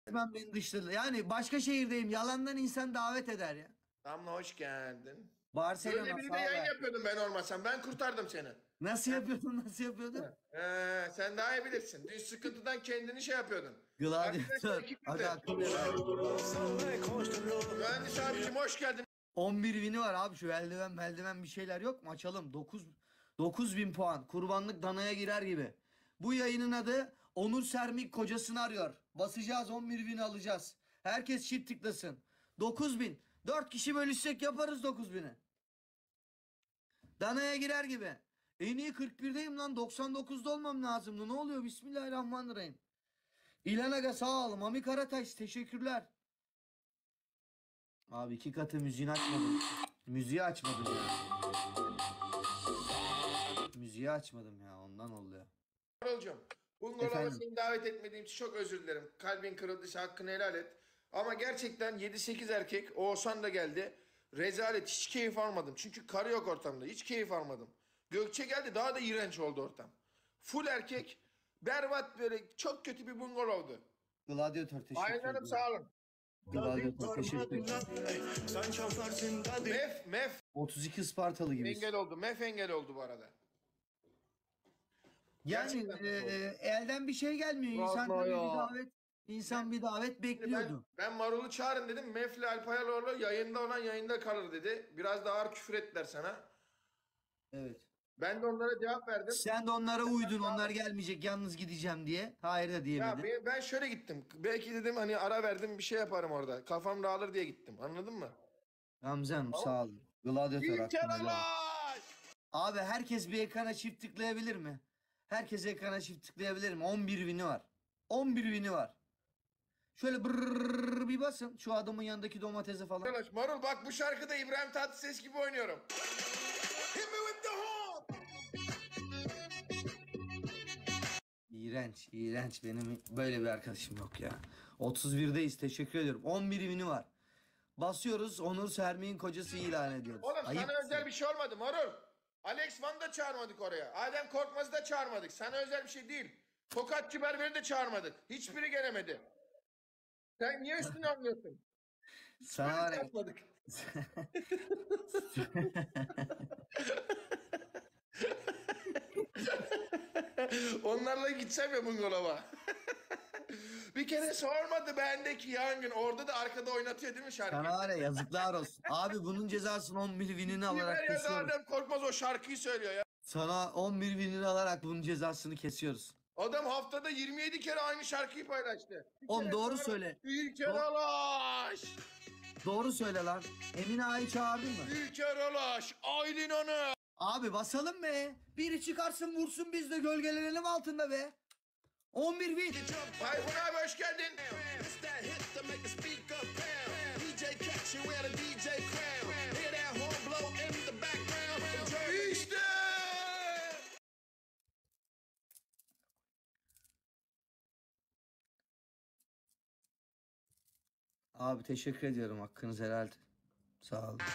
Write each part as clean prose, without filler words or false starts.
Ben beni dışladı. Yani başka şehirdeyim. Yalandan insan davet eder ya. Damla hoş geldin. Böyle Barcelona biri de sağ ol yayın abi. yapıyordum ben olmasam. Ben kurtardım seni. Nasıl yapıyordun? Nasıl yapıyordun? Sen daha iyi bilirsin. Dün sıkıntıdan kendini şey yapıyordun. Arkadaşlar Gladyatör. ekip Hadi birde. akıl ya. Mühendis abicim hoş geldin. 11 win'i var abi, şu eldiven bir şeyler yok mu? Açalım. 9.000 puan. Kurbanlık danaya girer gibi. Bu yayının adı Onur Sermik kocasını arıyor. Basacağız, 11 win'i alacağız. Herkes çift tıklasın. 9.000. 4 kişi bölüşsek yaparız 9.000'i. Danaya girer gibi. En iyi 41'deyim lan. 99'da olmam lazımdı. Ne oluyor? Bismillahirrahmanirrahim. İlhan Aga sağ ol. Mami Karataş teşekkürler. Abi 2 katı müziğini açmadım. Müziği açmadım ya. Müziği açmadım ya, ondan oluyor. Marul'cum. Bungalova Efendim? seni davet etmediğim için çok özür dilerim. Kalbin kırıldıysa hakkını helal et. Ama gerçekten 7-8 erkek. Oğuzhan da geldi. Rezalet. Hiç keyif almadım. Çünkü karı yok ortamda. Hiç keyif almadım. Gökçe geldi. Daha da iğrenç oldu ortam. Full erkek. Berbat, böyle çok kötü bir bungalovdu. Gladyatör teşekkür Aynen ederim. Hanım sağ olun. Gladyatör teşekkür ederim. Sen çalarsın da değil. Mef 32 Spartalı gibiyiz. engel oldu. Mef engel oldu bu arada. Yani Gerçekten elden bir şey gelmiyor. İnsan Yapma tabii ya. bir davet bekliyordu. Ben Marul'u çağırın dedim. Mef'le Alpayaloğlu yayında olan yayında kalır dedi. Biraz da ağır küfür ettiler sana. Evet. Ben de onlara cevap verdim. Sen de onlara uydun. Onlar gelmeyecek, yalnız gideceğim diye. Hayır da Ya diyemedin. ben şöyle gittim. Belki dedim hani ara verdim bir şey yaparım orada. Kafam dağılır diye gittim. Anladın mı? Hamza Hanım sağ olun. Gladyatör İlker hakkında helal olsun. Alaş! Abi herkes bir ekrana çift tıklayabilir mi? Herkes ekrana çift tıklayabilir mi? 11 win'i var. 11 win'i var. Şöyle brrrr bir basın. Şu adamın yanındaki domatese falan. Alaş, Marul bak bu şarkıda İbrahim Tatlıses gibi oynuyorum. Hit me with the horn! İğrenç, iğrenç. Benim böyle bir arkadaşım yok ya. 31'deyiz. Teşekkür ediyorum. 11 win'i var. Basıyoruz. Onur Sermi'nin kocası ilan ediyoruz. Oğlum Ayıp. sana özel bir şey olmadı Marul. Alex Van'ı da çağırmadık oraya. Adem Korkmaz'ı da çağırmadık. Sana özel bir şey değil. Tokatçı Berber'i de çağırmadık. Hiçbiri gelemedi. Sen niye üstüne alıyorsun? Sana var ya. Yapmadık. Onlarla gitsem ya bungalova. Bir kere sormadı bendeki yangın. Orada da arkada oynatıyor değil mi şarkı? Sana var ya, yazıklar olsun. Abi bunun cezasını 11 win'ini alarak Her yerde kesiyoruz. Adem Korkmaz o şarkıyı söylüyor ya. Sana 11 win'ini alarak bunun cezasını kesiyoruz. Adam haftada 27 kere aynı şarkıyı paylaştı. Bir Oğlum kere doğru sonra söyle. İlker Alaş. Doğru söyle lan. Emine Ağa'yı çağırdın mı? İlker Alaş. Aylin Hanım. Abi basalım be. Biri çıkarsın vursun, biz de gölgelenelim altında be. 11 win. Tayfun abi hoş geldin. It's that hit to make the speaker pound. DJ catch you wear the DJ crown. Hear that horn blow in the background. İşte. Abi teşekkür ediyorum. Hakkınız helal. Sağ olun.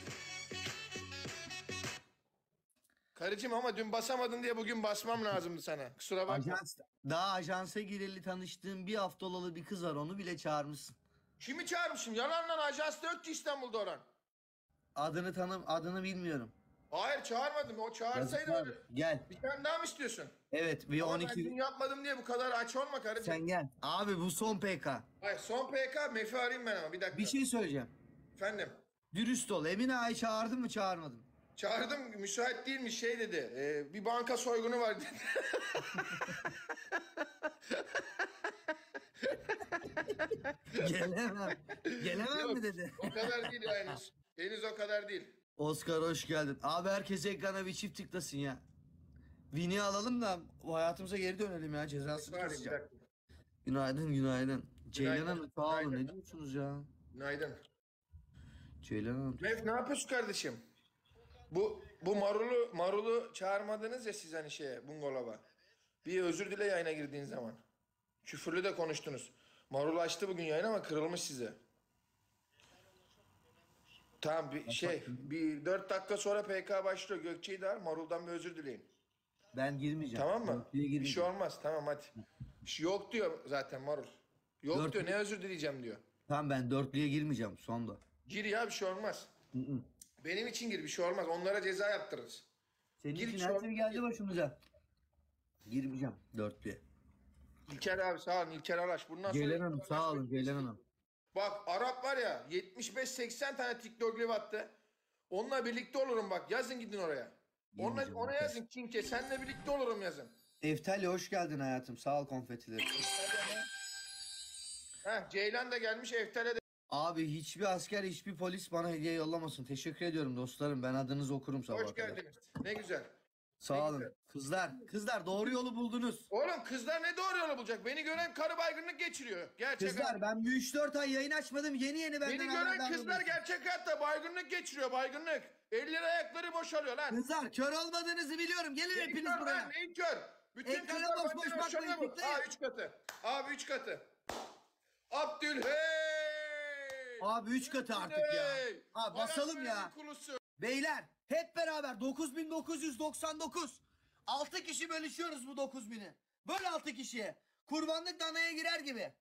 Karıcığım ama dün basamadın diye bugün basmam lazımdı sana. Kusura bakma. Daha ajansa gireli tanıştığım bir hafta olalı bir kız var. Onu bile çağırmışsın. Kimi çağırmışım? Yalandan ajans da yok ki İstanbul'da Orhan. Adını bilmiyorum. Hayır çağırmadım. O çağırsaydı Yazıklar. öyle. Gel. Bir tane daha mı istiyorsun? Evet, bir Ama ben 12. dün yapmadım diye bu kadar aç olma karıcığım. Sen gel. Abi bu son PK. Hayır son PK Mef'i arayayım ben ama bir dakika. Bir şey söyleyeceğim. Efendim. Dürüst ol. Emine Ağa'yı çağırdın mı, çağırmadın? Çağırdım müsait değilmiş şey dedi. Bir banka soygunu var dedi. Gelemem. Gelemem Yok, mi dedi. o kadar değil yani. Henüz o kadar değil. Oscar hoş geldin. Abi herkes ekrana bir çift tıklasın ya. Win'i alalım da hayatımıza geri dönelim ya. Cezasını Arayayım, bir keseceğim. dakika. Günaydın, günaydın. Ceylan Hanım sağ olun. günaydın. Ne diyorsunuz ya? Günaydın. Ceylan Hanım. Mef ne yapıyorsun kardeşim? Bu Marul'u çağırmadınız ya siz hani şeye bungalova. Bir özür dile yayına girdiğin zaman. Küfürlü de konuştunuz. Marul açtı bugün yayın ama kırılmış size. Tamam bir 4 dakika sonra PK başlıyor. Gökçe'yi de ar, Marul'dan bir özür dileyin. Ben girmeyeceğim. Tamam mı? Örtüye Bir şey girmeyeceğim. olmaz. Tamam hadi. Bir şey yok diyor zaten Marul. Yok Dört- diyor, ne özür dileyeceğim diyor. Tamam ben dörtlüye girmeyeceğim sonda. Gir ya, bir şey olmaz. Benim için gir, bir şey olmaz. Onlara ceza yaptırırız. Senin Gir, için bir şey her olmaz. şey geldi başımıza. Girmeyeceğim dörtlüye. İlker abi sağ olun, İlker Araş. Bundan sonra Ceylan Hanım sağ olun Ceylan Hanım. Bak Arap var ya, 75-80 tane TikTok live attı. Onunla birlikte olurum bak. Yazın, gidin oraya. Yemeyeceğim Ona arkadaş. yazın Kinke. Seninle birlikte olurum yazın. Eftalya hoş geldin hayatım. Sağ ol konfetileri. Ceylan da gelmiş, Eftel'e de. Abi hiçbir asker hiçbir polis bana hediye yollamasın. Teşekkür ediyorum dostlarım. Ben adınızı okurum sabaha Hoş kadar. geldiniz. Ne güzel. Sağ olun. güzel. Kızlar doğru yolu buldunuz. Oğlum kızlar ne doğru yolu bulacak? Beni gören karı baygınlık geçiriyor. Gerçek Kızlar ben bir 3-4 ay yayın açmadım. Yeni benden Beni gören haberdar kızlar oluyorsun. gerçek hayatta baygınlık geçiriyor, baygınlık. Elleri ayakları boşalıyor lan. Kızlar kör olmadığınızı biliyorum. Gelin Neyin hepiniz kör buraya. lan? Neyin kör? Bütün Ekrana kızlar boş benden boş hoşlanıyor bakmayın, mu? tıklayın. 3 katı. Abi 3 katı. Abdülhey! Abi 3 katı artık ya. Hey! Abi basalım ya. Arapların kulusu. Beyler hep beraber 9999. 6 kişi bölüşüyoruz bu 9000'i. Böl 6 kişiye. Kurbanlık danaya girer gibi.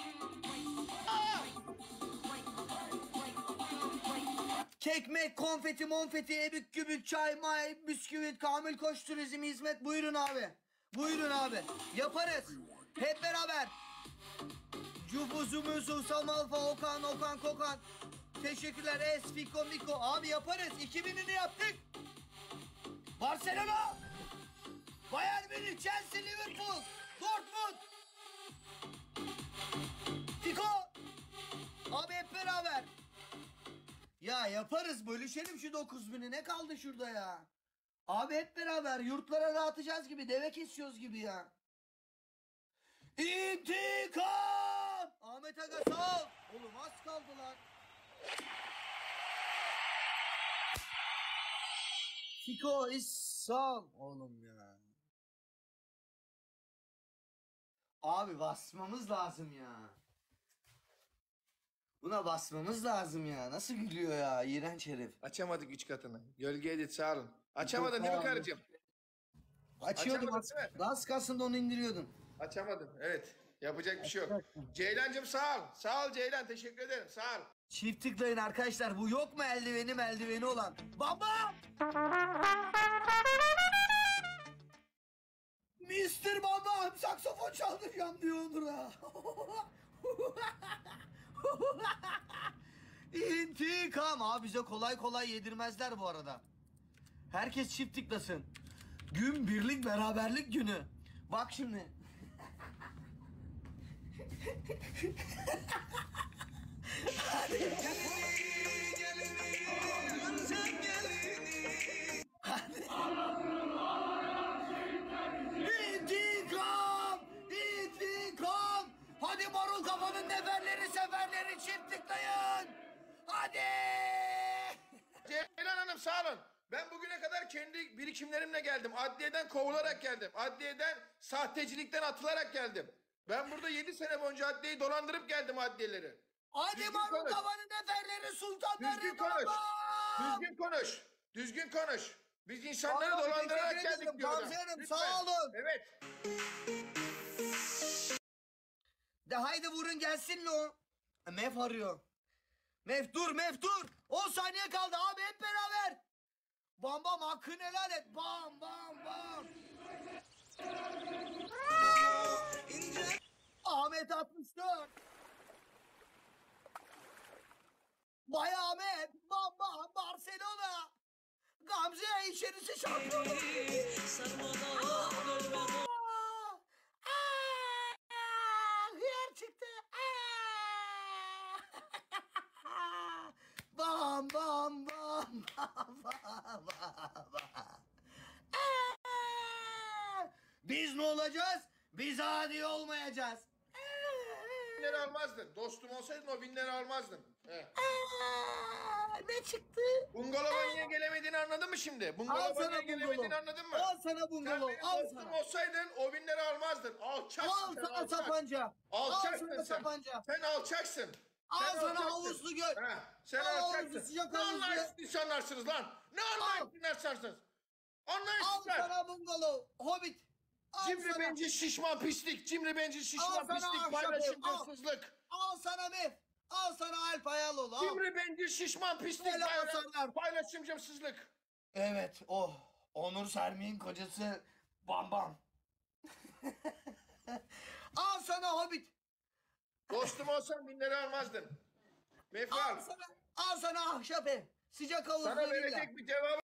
Kekmek, konfeti, monfeti, ebük kübük, çay, may, bisküvit, Kamil Koç Turizm hizmet. Buyurun abi. Buyurun abi. Yaparız. Hep beraber. Cufu, Zumuzu, Samalfa, Okan, Kokan. Teşekkürler. Fiko, Miko. Abi yaparız. 2000'ini yaptık. Barcelona. Bayern Münih, Chelsea, Liverpool, Dortmund. Fiko. Abi hep beraber. Ya yaparız, bölüşelim şu 9000'i. Ne kaldı şurada ya? Abi hep beraber yurtlara dağıtacağız gibi, deve kesiyoruz gibi ya. İntikam! Ahmet Aga sağ ol. Oğlum az kaldı lan. Fiko sağ ol. Oğlum ya. Abi basmamız lazım ya. Buna basmamız lazım ya. Nasıl gülüyor ya iğrenç herif. Açamadık 3 katını. Gölge edit sağ olun. Açamadın değil mi pahalı. karıcığım? Açıyordum Açamadın değil mi? az kalsın da onu indiriyordum. Açamadım. Evet. Yapacak bir şey yok. Ceylancığım sağ ol. Sağ ol Ceylan. Teşekkür ederim. Sağ ol. Çift tıklayın arkadaşlar. Bu yok mu eldiveni olan? Baba! Mr. Baba saksafon çalacağım diyor Onur'a. İntikam. Abi bize kolay kolay yedirmezler bu arada. Herkes çift tıklasın. Gün birlik beraberlik günü. Bak şimdi. İntikam! İntikam! Hadi marul kafanın neferleri seferleri çift tıklayın! Hadi! Ceylan Hanım sağ olun. Ben bugüne kadar kendi birikimlerimle geldim. Adliyeden kovularak geldim. Adliyeden sahtecilikten atılarak geldim. Ben burada 7 sene boyunca adliyeyi dolandırıp geldim adliyeleri. Hadi Düzgün marul konuş. kafanın neferleri sultanları Düzgün konuş. baba! Düzgün konuş. Düzgün konuş. Biz insanları Abi, dolandırarak teşekkür geldik ederim diyorlar. Gamze Hanım, Lütfen. sağ olun. Evet. De haydi vurun gelsin lo. Mef arıyor. Mef dur. 10 saniye kaldı abi hep beraber. Bam bam hakkını helal et. Bam. Ahmet 64. Bay Ahmet. Bam Barcelona. Gamze içerisi şampiyonu. Hıyar çıktı. Bam. Biz ne olacağız? Biz adi olmayacağız. Binleri almazdın. Dostum olsaydın o binleri almazdın. He. Ne çıktı? Bungalova niye gelemediğini anladın mı şimdi? Al Bungalova sana niye gelemediğini bungalov. anladın mı? Al sana Sen bungalov. benim Al dostum sana. olsaydın o binleri almazdın. Alçaksın Al sen, sana alçak. tapanca. Al Alçaksın sana sen. tapanca. Sen alçaksın. Al Sen sana alçaksın. havuzlu göl. Ha, sen Al alçaksın. sıcak Ne havuzlu. anlayışsız insanlarsınız lan? Ne anlayışsız insanlarsınız? Al Anlayışsızlar. sana bungalov. Hobbit. Cimri sana. bencil şişman pislik. Cimri bencil Al şişman sana pislik. ahşap Paylaşım ev, al. hırsızlık. Al sana Mef. Al sana Alp Ayaloğlu. Al. Cimri bencil şişman pislik. Böyle basarlar. Paylaşımcısızlık. Evet o. Onur Sermi'nin kocası Bam Bam. Al sana Hobbit. Dostum olsan 1000 lira almazdın. Al Mefal. sana, al sana ahşap ev. Sıcak havuzlu Sana villa. verecek bir cevap